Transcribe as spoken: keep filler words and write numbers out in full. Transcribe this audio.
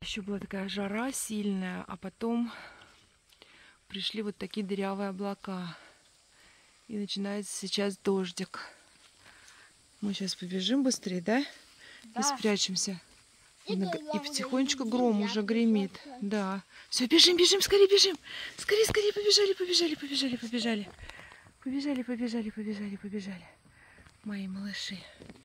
Еще была такая жара сильная, а потом пришли вот такие дырявые облака. И начинается сейчас дождик. Мы сейчас побежим быстрее, да? Да. И спрячемся. И, И, на... гром и потихонечку гремит, гром нельзя уже гремит. прятаться. Да. Все, бежим, бежим, скорее бежим. Скорее, скорее, побежали, побежали, побежали, побежали. Побежали, побежали, побежали, побежали. Мои малыши.